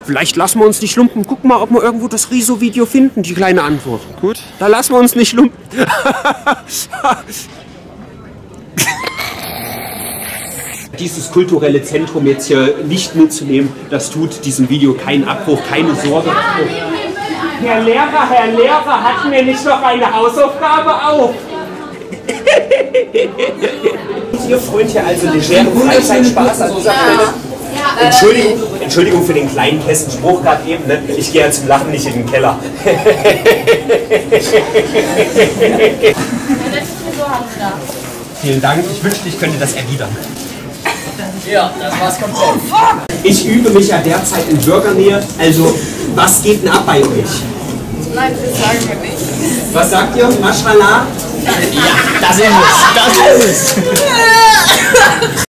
Vielleicht lassen wir uns nicht lumpen. Guck mal, ob wir irgendwo das Riso-Video finden, die kleine Antwort. Gut. Da lassen wir uns nicht lumpen. Dieses kulturelle Zentrum jetzt hier nicht mitzunehmen, das tut diesem Video keinen Abbruch, keine Sorge. Herr Lehrer, hatten wir nicht noch eine Hausaufgabe auf? Ihr Freund hier also legere Freizeitspaß an dieser Stelle. Entschuldigung für den kleinen Kessenspruch gerade eben, ne? Ich gehe ja zum Lachen nicht in den Keller. Vielen Dank, ich wünschte, ich könnte das erwidern. Ja, das war's komplett. Ich übe mich ja derzeit in Bürgernähe, also was geht denn ab bei euch? Nein, das sagen wir nicht. Was sagt ihr? Maschallah? Ja, das ist es. Das ist es.